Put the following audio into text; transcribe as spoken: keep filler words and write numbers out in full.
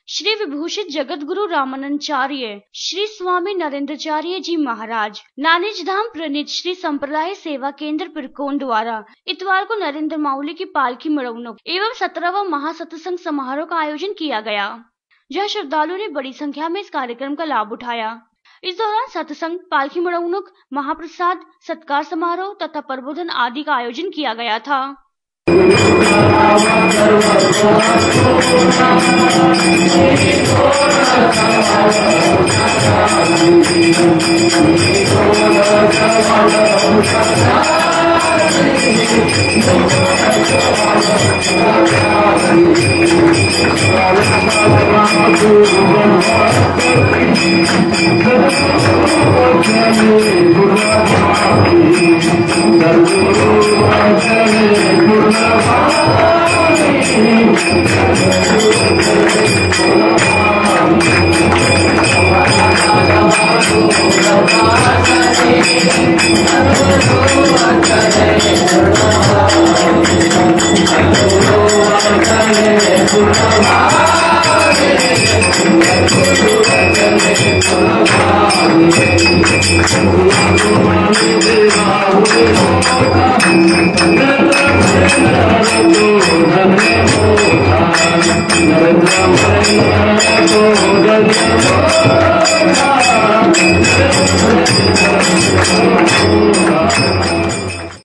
श्री विभूषित जगत गुरु रामानंदाचार्य श्री स्वामी नरेंद्राचार्य जी महाराज नानिज धाम प्रणीत श्री संप्रदाय सेवा केंद्र पिरकोन द्वारा इतवार को नरेंद्र माउली की पालकी मिरवणुक एवं सत्रहवां महासत्संग समारोह का आयोजन किया गया, जहां श्रद्धालुओं ने बड़ी संख्या में इस कार्यक्रम का लाभ उठाया। इस दौरान सत्संग, पालकी मिरवणुक, महाप्रसाद, सत्कार समारोह तथा प्रबोधन आदि का आयोजन किया गया था। Thank you.